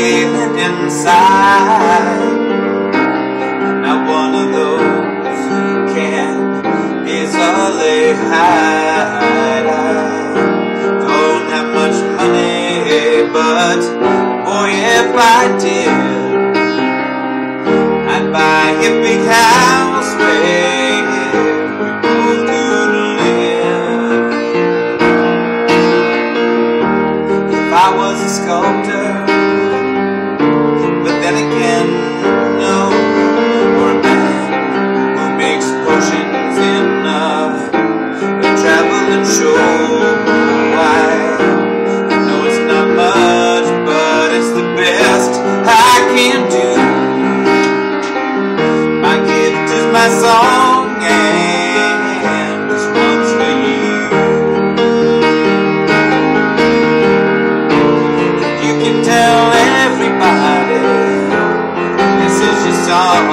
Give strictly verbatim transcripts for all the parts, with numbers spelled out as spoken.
feeling inside. I'm not one of those who can easily hide. I don't have much money, but boy, if I did, I'd buy a big house where we both could live. If I was a sculptor, but then again, no, or a man who makes potions in a, a traveling show. I, I know it's not much, but it's the best I can do. My gift is my song, and this one's for you. You can tell everybody this is your song.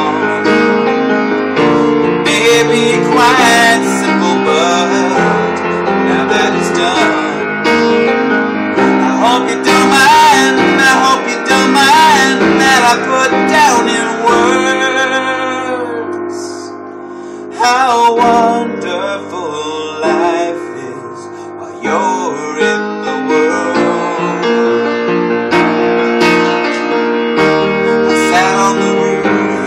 It may be quite simple, but now that it's done, I hope you don't mind, I hope you don't mind that I put down in words how wonderful life is while you're in the world. I sat on the roof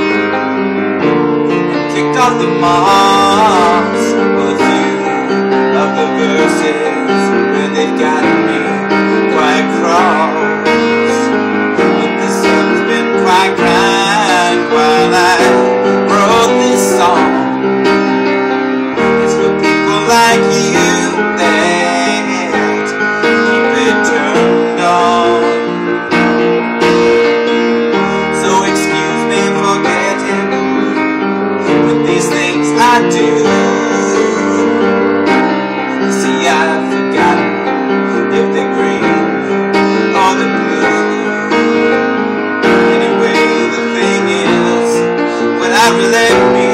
and kicked off the moss for a few of the verses where they've gotten me quite cross. But the sun's been quite kind while I wrote this song. It's for people like you that keep it turned on. So excuse me for getting with these things I do. See, I've forgotten if they're green or the blue. Anyway, the thing is, whatever they be,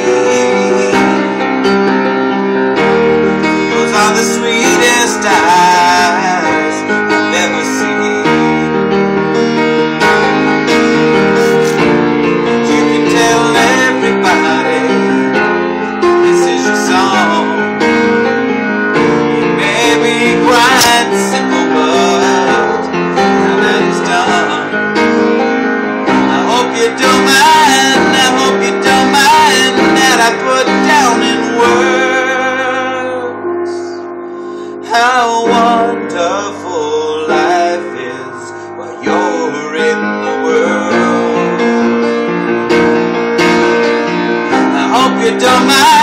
yours are the sweetest eyes I've ever seen. You can tell everybody this is your song. It may be quite simple, but now that it's done, I hope you don't mind, I hope you don't mind that I put down in words how wonderful life is while you're in the world. I hope you don't mind.